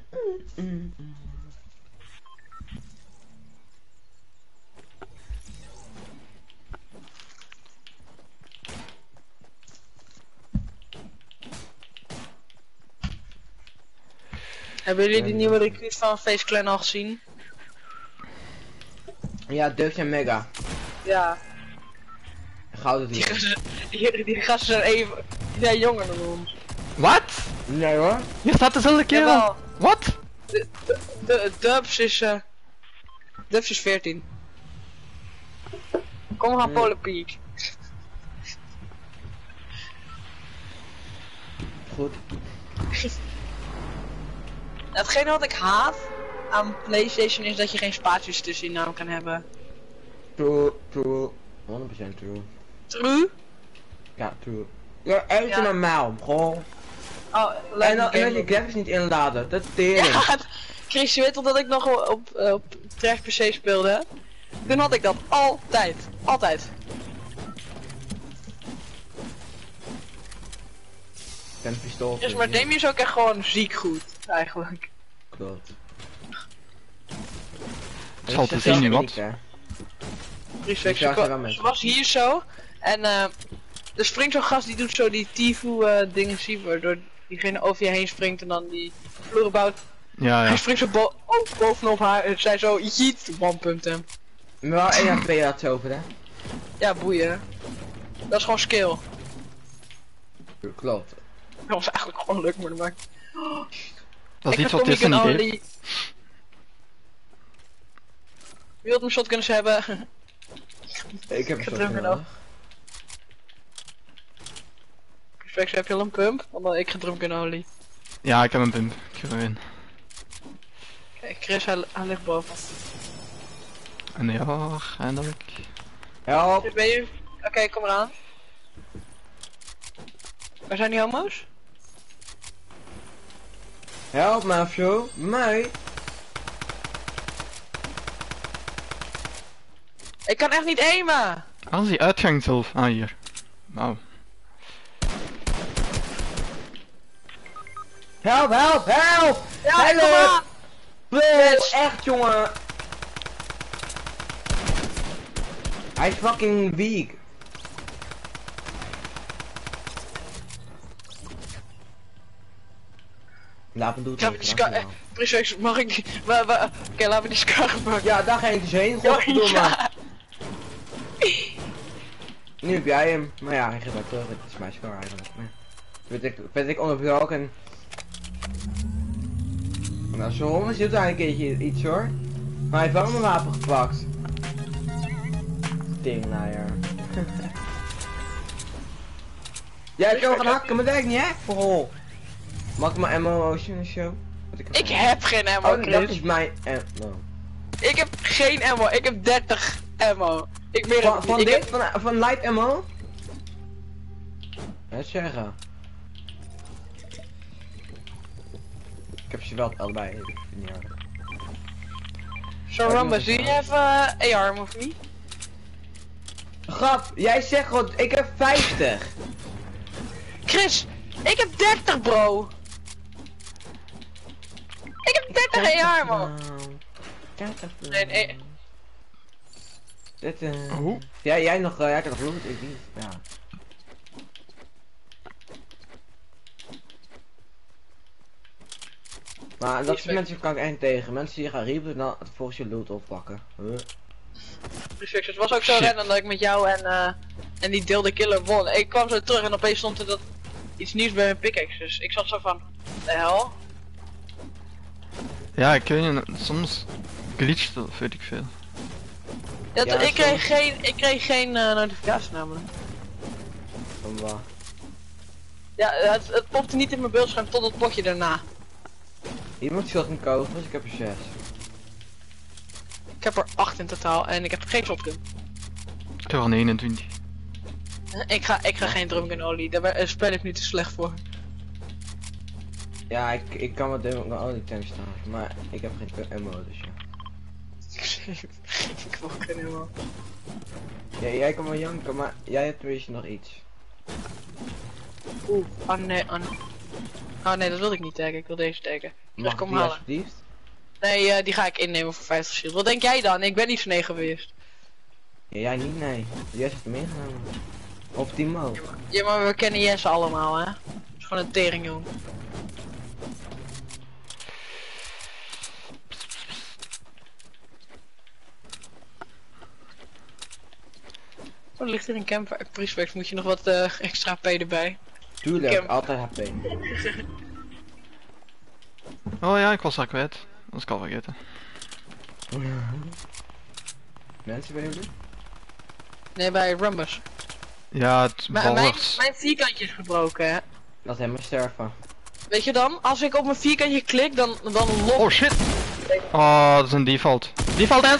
Hebben jullie die nieuwe recruit van Face Clan al gezien? Ja, Dux en Mega. Ja. Gouden Die die. gasten, die gasten zijn even... Die zijn jonger dan ons. Wat? Nee hoor. Hier staat dezelfde kerel. Jawel. Wat? De Dubs is... Dubs is 14. Kom, we gaan Polar Peak. Goed. Hetgene wat ik haat aan PlayStation is dat je geen spaties tussen je naam kan hebben. True. 100% true. True? Ja, true. Ja, even Ja. normaal. Gewoon. Oh, En dan je graphics niet inladen. Dat is tering. Ja, Chris, je weet toch dat ik nog op Trash PC speelde? Hè? Toen had ik dat altijd. Altijd. Ik heb een pistool. Dus maar Demi is ook echt gewoon ziek goed, eigenlijk. Klopt. Het zal te zien nu wat. Chris, Ik zou ze wel met. ze was hier zo. En er springt zo'n gast die doet zo die Tifu dingen zien, waardoor diegene over je heen springt en dan die vloer bouwt. Ja, ja. Hij springt zo bovenop haar en zij zo jeet, one pumpt hem. Maar wel 1 en 2 had over hè. Ja, boeien. Dat is gewoon skill. Klopt. Dat was eigenlijk gewoon leuk, maar dat maakt... Dat is Ik iets heb wat Disney Tommy niet Gun heeft. Only. Wie wil mijn shotguns hebben? Ik heb een ga shot drummen nodig. Specs, heb je al een pump? Want dan ik ga drumgun olie. Ja, ik heb een pump. Ik ga erin. Kijk, Chris, hij ligt boven. En ja, eindelijk. Help! Chris, ben je? Oké, kom eraan. Waar zijn die homo's? Help me of zo. Mij. Ik kan echt niet aimen! Als die uitgang zelf. Ah, hier. Wauw. Help, help, help! Ja, Help! kom eraan! Bro, echt jongen! Hij is fucking weak. Laat me doen. Laten we die Scar... Precies, mag ik die... Oké, laten we die Scar pakken. Ja, daar ga je dus heen. Ja, Godverdomme. ja. Nu heb jij hem. Maar ja, hij gaat wel terug. Het is mijn scar eigenlijk. Maar weet ik onderbroken. Nou, zo honderd zit daar een keertje iets hoor. Maar hij heeft wel mijn wapen gepakt. Dingleier. Ja, ik kan wel gaan hakken, maar dat werkt niet hè? Vooral. Mag ik mijn ammo ocean show? Ik heb geen ammo, Oh, dat Chris. is mijn ammo. Ik heb geen ammo, ik heb 30 ammo. Ik meer Van ik dit? heb- Van light ammo? Het zeggen. Ik heb ze wel allebei. Ik vind het niet aardig. So Rumba, zie je even AR of niet? Grap, jij zegt gewoon, ik heb 50. Chris, ik heb 30 bro. Ik heb 30 AR man. Nee, nee. Dit, Oh. ja, jij nog, jij kan nog loot, ik niet. Ja. Maar dat soort mensen kan ik echt niet tegen. Mensen die gaan riepen dan volgens je loot oppakken. Huh? Precies, het was ook zo Shit. rennen dat ik met jou en die deelde killer won. Ik kwam zo terug en opeens stond er dat iets nieuws bij mijn pickaxe. Dus ik zat zo van, de hel? Ja, ik weet niet, soms glitcht dat, of weet ik veel. Ja, Ja, ik kreeg geen notificatie namelijk. Van wat? Ja, het popte niet in mijn beeldscherm tot het potje daarna. Iemand zult een kogels, ik heb er 6. Ik heb er 8 in totaal en ik heb geen shotgun. Ik heb er een 21. Ik ga geen drumgun olie, daar speel ik nu te slecht voor. Ja, ik kan wat doen, oh die tank staan. Maar ik heb geen ammo, dus ja. Ik wil geen helemaal. Ja, jij kan wel janken, maar jij hebt tenminste nog iets. Oeh, oh nee, oh nee. Oh nee, dat wilde ik niet taggen, ik wil deze taggen. Dus Mag kom die halen. alsjeblieft? Nee, die ga ik innemen voor 50 shield. Wat denk jij dan? Ik ben niet zo nee geweest. Ja, jij niet, nee. Jij hebt hem ingenomen. Optimaal. Ja, maar we kennen Jesse allemaal, hè? Dat is gewoon een teringjong. Oh, er ligt hier een campfire. Priestwerks, moet je nog wat extra HP erbij. Tuurlijk, Camp. altijd HP. Oh ja, ik was haar kwijt. Dat was ik al vergeten. Mensen bij jullie? Nee, bij Rumbus. Ja, het Mijn ballers. vierkantje is gebroken, hè? Laat hem maar sterven. Weet je dan? Als ik op mijn vierkantje klik, dan lokt... Oh shit! Oh, dat is een default. Default end!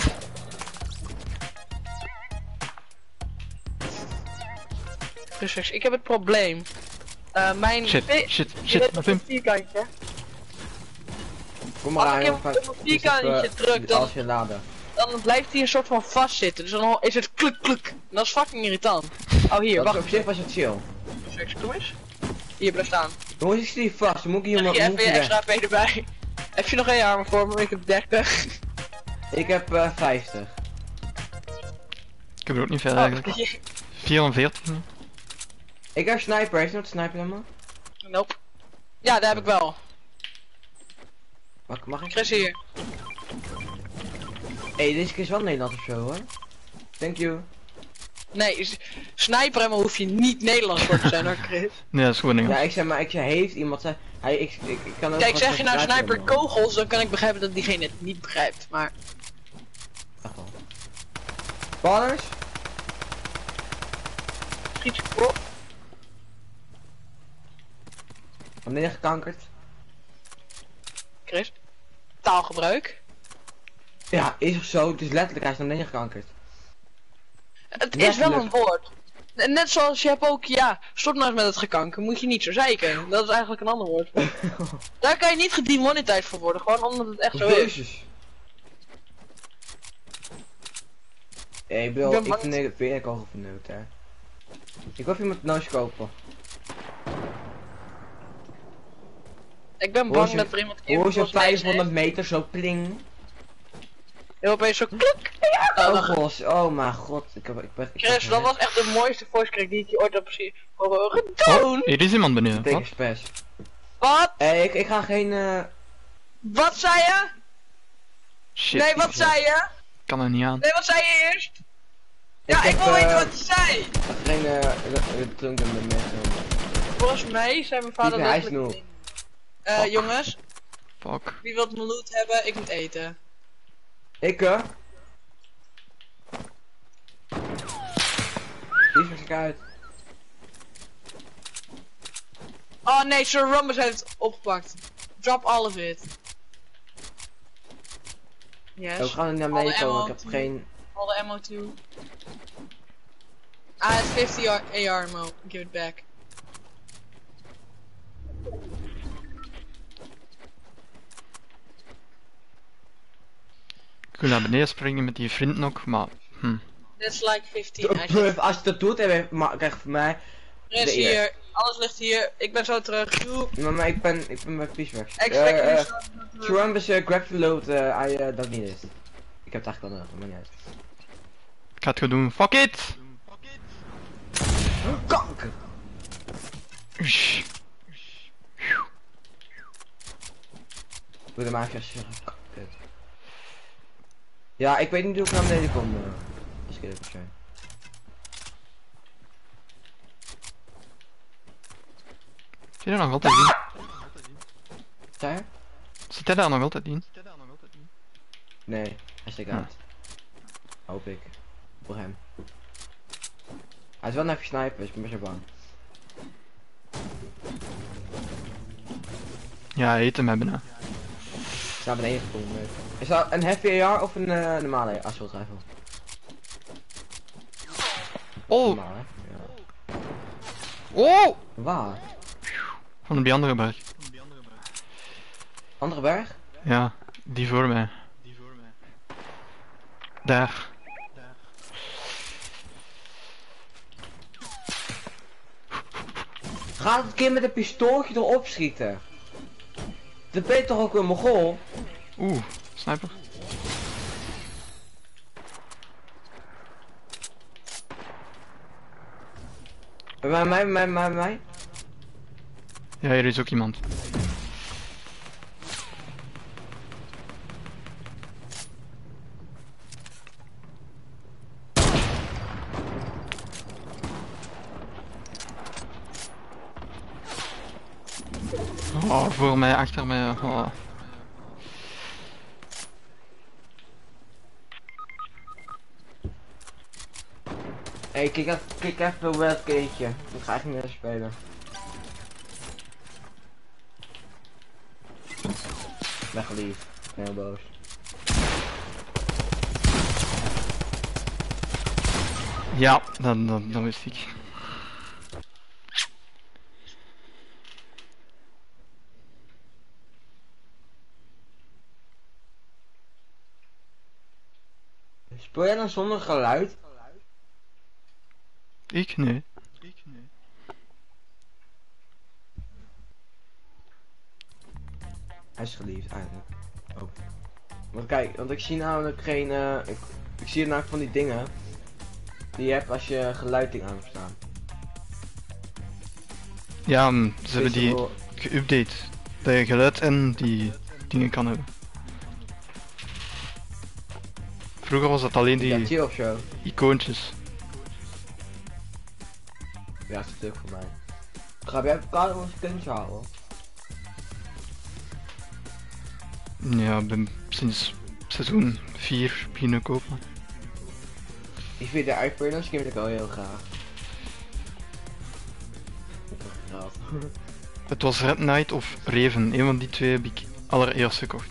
Priestwerks, ik heb het probleem. Mijn Shit, mijn pimp. vierkantje. Kom maar Als aan, ik jongen, hem op een vierkantje druk, dan- Als je laden. Dan blijft hij een soort van vastzitten. Dus dan is het kluk kluk. En dat is fucking irritant. Oh hier, Dat wacht. op zich was het chill. Priestwerks, kom eens. Hier, blijf staan. Jongens, ik zie vast, dan moet ik Zeg iemand je even je weg. extra HP erbij. Heb je nog één armen voor me? Ik heb 30. Ik heb 50. Ik heb er ook niet veel Oh, eigenlijk. 44 nu. Ik heb sniper, heeft iemand sniper helemaal? nope. Ja, daar heb ik wel. Mag ik? Chris hier. Hey, deze keer is wel Nederland of zo hoor. Thank you. Nee, sniper helemaal hoef je niet Nederlands voor te zijn hoor, Chris. Nee, dat is gewoon Engels. Ja, ik zeg maar, ik zei, heeft iemand zei, hij, ik kan ook Kijk, wat zeg je nou sniper sniper hebben. kogels, dan kan ik begrijpen dat diegene het niet begrijpt. Maar Echt wel. Ballers? schiet je voor. Wanneer gekankerd? Chris? Taalgebruik. Ja, is of zo, het is letterlijk, hij is naar beneden gekankerd. Het is wel een woord. Net zoals je hebt ook, ja, stop nou eens met het gekanker, moet je niet zo zeiken. Dat is eigenlijk een ander woord. Daar kan je niet gedemonetized voor worden, gewoon omdat het echt zo is. Jezus. Ik bedoel, ben ik bang- verneukt, vind ik al verneukt, hè. Ik wil even iemand nootje kopen. Ik ben bang dat er iemand Hoe is je was deze 500 meter zo pling? heel opeens zo klik. Oh dan- god, oh mijn god. Ik ben... Chris, dat was echt de mooiste voice crack die ik je ooit heb gedaan. Hier is iemand beneden. Tegen Wat? spes. Wat? Ik ga geen Wat zei je? Shit, Nee, wat zei je? kan er niet aan. Nee, wat zei je eerst? Ja, ik heb, wil weten wat je zei. geen drunken met mensen. Volgens mij zei mijn vader Hij is letterlijk... nul. Jongens, Fuck. wie wil mijn loot hebben? Ik moet eten. Ik Die is er uit. Oh nee, Sir Rumbus heeft het opgepakt. Drop all of it. Yes. We gaan er naar Alle beneden komen, ik ammo heb geen... All the ammo too. I had 50 AR ammo. Give it back. Ik wil naar beneden springen met die vriend nog, maar... That's like 15. actually. Als je dat doet, krijg je van mij... Er is de eer. hier. Alles ligt hier. Ik ben zo terug. Doei. Maar ik ben bij Peaceworks. Expect Trump is grab the load, dat niet is. Ik heb het eigenlijk wel nodig, maar niet uit. Ik ga het gewoon doen. Fuck it! Kanker! Ush. Doe de maatjes. Ja, ik weet niet hoe ik naar beneden kom. Als ik eerlijk moet zijn. Zit hij nog altijd in? Zei je? Zit hij daar nog altijd in? Nee, hij steekt uit. Hoop ik. Voor hem. Hij is wel even snipen, dus ik ben best wel bang. Ja, hij eet hem hebben. Hè. Is naar beneden gekomen. Is dat een heavy AR of een normale assault rifle? Oh! Normaal, hè? Ja. Oh! Waar? Van die andere berg. Andere berg? Ja, die voor mij. Daar. Ga het een keer met een pistooltje erop schieten. Dan ben je toch ook een mogol? Oeh, sniper. Bij mij? Ja, hier is ook iemand. Oh, voor mij, achter mij. Oh. Hey, kijk even op welk keertje. Ik ga echt niet meer spelen. Weg lief. Ik ben heel boos. Ja, dan wist ik. Speel jij dan zonder geluid? Ik? Nee. Hij is geliefd eigenlijk. Oh. Want kijk, want ik zie namelijk geen ik zie namelijk van die dingen die je hebt als je geluid aan hebt staan. Ja, ze hebben die Visual- geüpdate. Dat je geluid en die dingen kan hebben. Vroeger was dat alleen Ja, die chill of zo. icoontjes. Ja, dat is een stuk voor mij. Ga jij even koud ons kunstje halen? Ja, ik ben sinds seizoen 4 beginnen kopen. Ik vind de Hyperion skin wil ik wel heel graag. Geld. Het was Red Knight of Raven, een van die twee heb ik allereerst gekocht.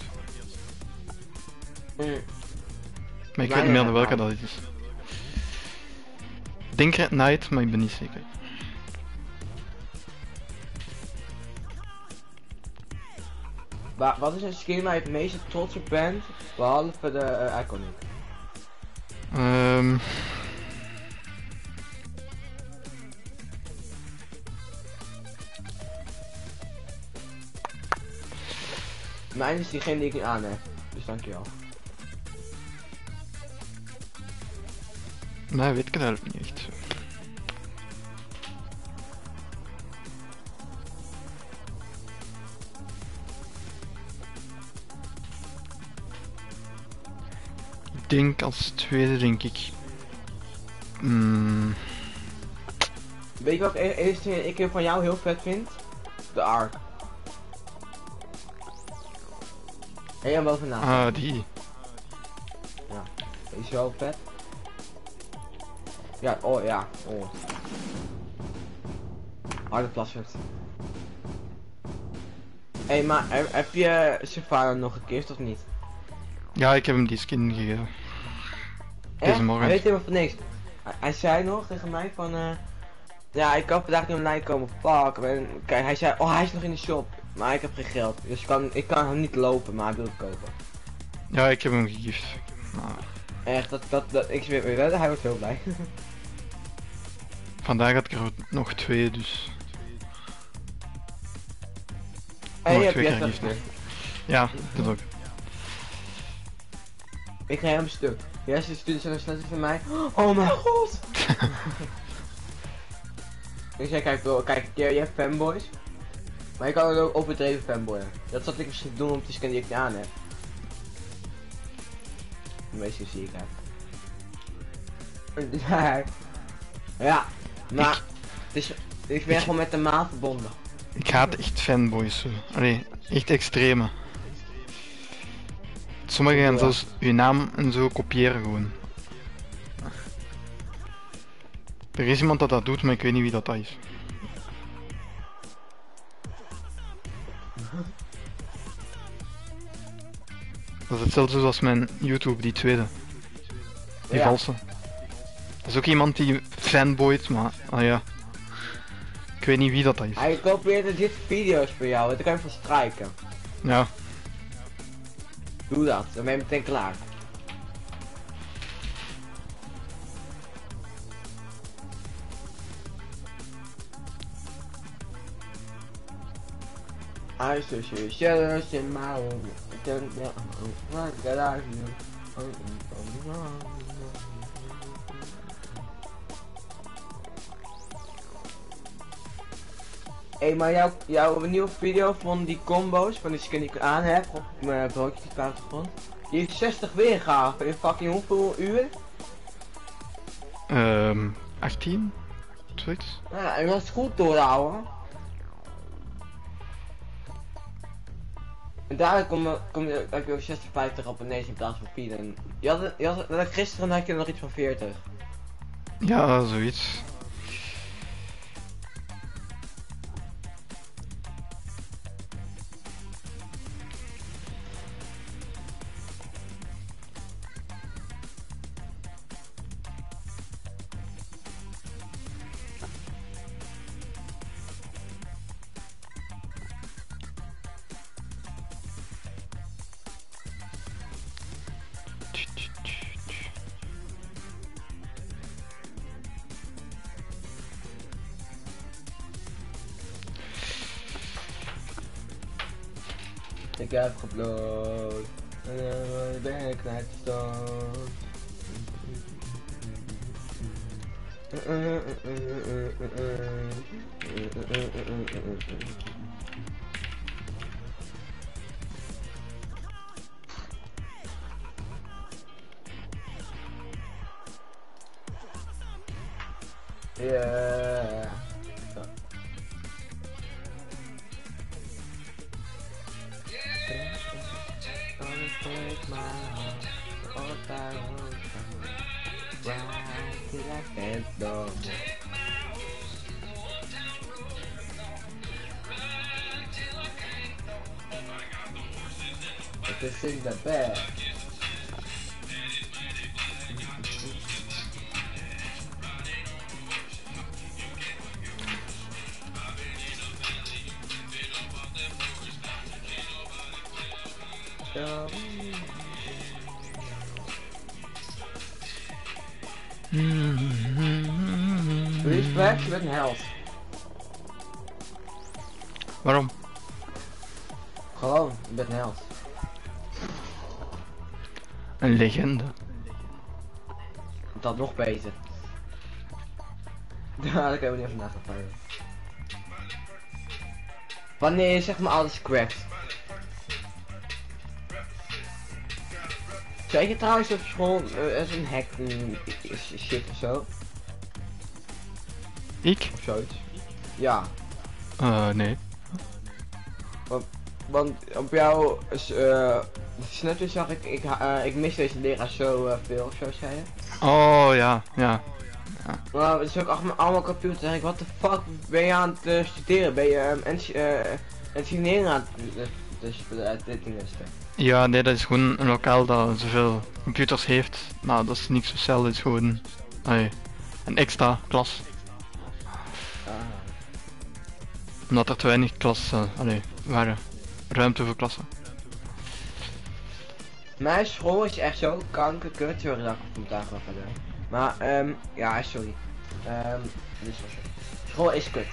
Mm. Maar ik Nee, weet niet meer nee, welke nee. dat is. Ik denk Red Knight, maar ik ben niet zeker. Wat is een skin waar je het meeste trots op bent, behalve de Iconic? Ehm Mijn is diegene die ik nu aan heb, dus dankjewel. Nee, weet ik het eigenlijk niet echt. Ik denk als tweede denk ik. Weet je wat eerste skin ik van jou heel vet vind? De Ark. Helemaal bovenaan. Ah, die. Die is wel vet. Ja, oh ja. Oh. Harde plassert. Hé, maar heb je Savannah nog gekist of niet? Ja, ik heb hem die skin gegeven. Deze morgen. Hij weet helemaal van niks. Hij zei nog tegen mij van ja, ik kan vandaag niet online komen, fuck. En kijk, hij zei, oh hij is nog in de shop. Maar ik heb geen geld. Dus ik kan hem niet lopen, maar hij wil het kopen. Ja, ik heb hem gegift. Maar Echt, ik zweer je wel, hij wordt heel blij. vandaag had ik er nog 2, dus. En Nog je 2 hebt keer je giften. stuk. Ja, dat ook. Ik ga hem stuk. Jesse stuurde zo'n snelheid van mij. Oh mijn god! Ik zei, kijk, je hebt fanboys. Maar je kan ook overdreven fanboyen. Dat zat ik misschien doen om te scannen die ik niet aan heb. De meeste zie ik heb. Ja, maar het is, ik ben gewoon met de maan verbonden. Ik haat echt fanboys zo. Allee, echt extreme. Sommigen gaan zelfs je naam en zo kopiëren gewoon. Er is iemand dat doet, maar ik weet niet wie dat is. Dat is hetzelfde zoals mijn YouTube, die tweede. Die Ja. valse. Dat is ook iemand die fanboyt, maar ja. Ik weet niet wie dat is. Hij kopieerde dit video's voor jou, en dan kan je van strijken. Ja. Doe dat, dan ben je meteen klaar. I search your shadows in my room. I don't know what that I do. Hé, maar jouw nieuwe video van die combo's, van die skin die ik aan heb, op mijn broodje die op achtergrond, die heeft 60 weergaven in fucking hoeveel uur? 18? Zoiets? Ja, en dat is goed doorhouden. En daar heb je ook 60, 50 abonnees in plaats van 4. En gisteren had je nog iets van 40. Ja, zoiets. Ik heb gebloot. En dan ben ik naar de stad. Yeah. Take my heart, all that right till I can't no more. is in the bed. Respect, je bent een held. Waarom? Gewoon, je bent een held. Een legende. Dat nog beter. Daar kunnen we niet over nagedacht. Wanneer je zeg maar alles crackt. Zeg je trouwens op school een hack shit of zo? Ik? Of zoiets? Ja. Nee. Want op jouw Snapchat zag ik mis deze leraar zo veel, zo zei je. Oh ja, ja. Maar het is ook allemaal computer. En ik, what the fuck ben je aan het studeren? Ben je engineering aan het testen? Ja, nee, dat is gewoon een lokaal dat zoveel computers heeft. Maar dat is niet zo snel, het is gewoon een extra klas. Omdat er te weinig klassen waren. Ruimte voor klassen. Mijn school is echt zo kankerkut, sorry dat ik op commentaar ga verder. Maar ja, sorry. Dus school is kut.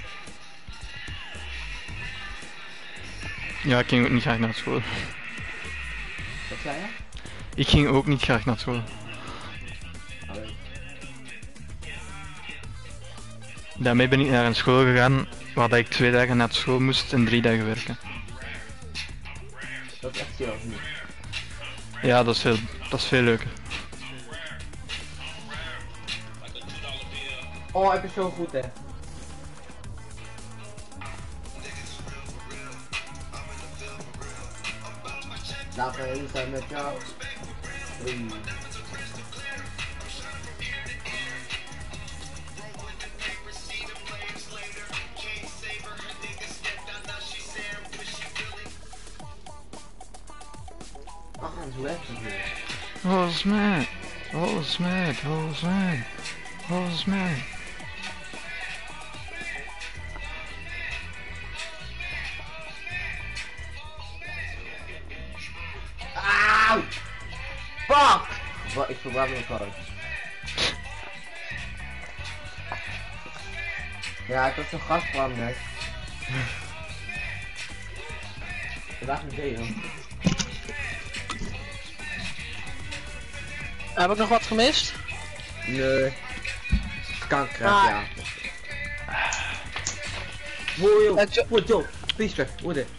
Ja, ik ging ook niet graag naar school. Wat zei je? Ik ging ook niet graag naar school. Daarmee ben ik naar een school gegaan waar dat ik 2 dagen naar school moest en 3 dagen werken. Dat is echt chill, of niet? Ja, dat is veel leuker. Oh, ik ben zo goed, hè. Laten we zijn met jou. Oh, smack! Oh, smack! Oh, smack! Oh, smack! Auw! Fuck! Wat, ik verbrand mijn poot. Ja, ik heb zo'n gasbrand net. Vandaag een zee, hoor. Heb ik nog wat gemist? Nee. Kanker, Ah. ja. Wow, joh, please, hoe dit?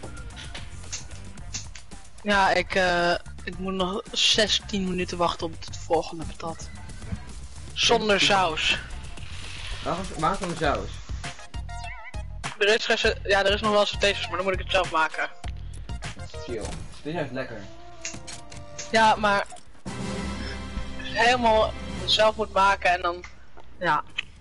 Ja, ik moet nog 16 minuten wachten op het volgende patat. Zonder saus. Maak van de saus. Er is nog wel satésaus, maar dan moet ik het zelf maken. Chill. Dit is echt lekker. Ja, maar helemaal zelf moet maken en dan, ja.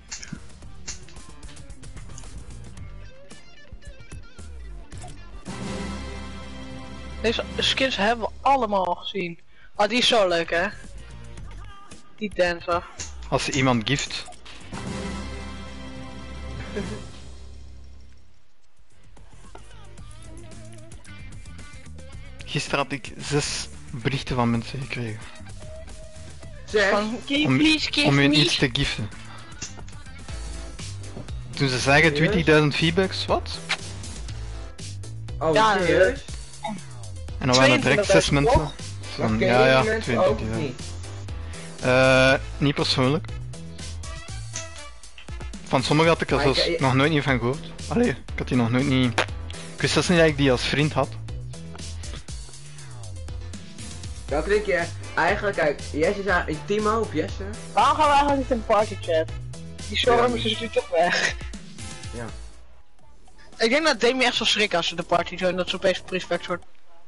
Deze skins hebben we allemaal gezien. Ah, die is zo leuk, hè? Die dancer. Als iemand gift. Gisteren had ik 6 berichten van mensen gekregen. Zeg. Van, can you Om, please give om hun me... iets te giften. Toen ze zeggen 20.000 V-bucks, wat? Oh, Ja, serieus? En dan waren er direct 6 22.000 mensen. toch? Van, Oké, ja, die mensen ook of 22.000. niet? Niet persoonlijk. Van sommigen had ik er Maar zelfs ik- nog nooit niet van gehoord. Allee, ik had die nog nooit niet... Ik wist zelfs niet dat ik die als vriend had. Welke denk je? Eigenlijk, kijk, Jesse zei, Timo of Jesse? Waarom gaan we eigenlijk niet in de party chat? Die storm Ja, is dus nu toch weg. Ja. Ik denk dat Demi echt zal schrikken als ze de party joint, dat ze opeens prefect wordt.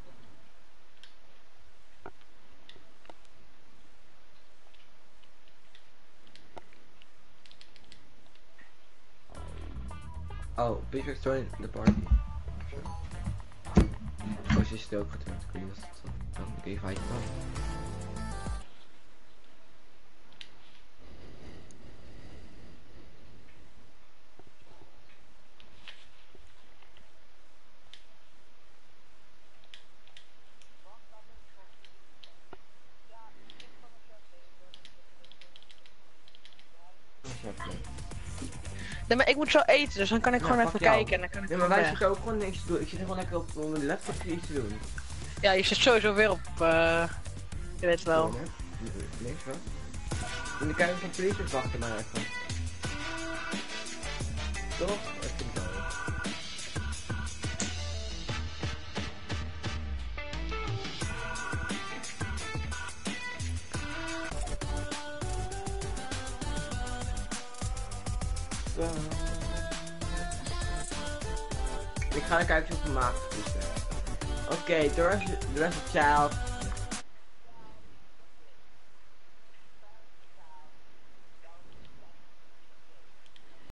Oh, Prefect join the party. Oh, ze is stil geteld. Ik weet niet wat dat Dan kun je fighten dan. Nee, maar ik moet zo eten, dus dan kan ik Ja, gewoon pak even jou. kijken en dan kan ik Nee, maar gewoon wij weg. zitten ook gewoon niks te doen. Ik zit gewoon lekker op mijn laptop iets te doen. Ja, je zit sowieso weer op, je weet wel. Gewoon, hè? Niks wel. En dan kan je van politie wachten maar even. Toch? Ik vind het wel. Ik ga even kijken of ik maak. Oké, the rest of the child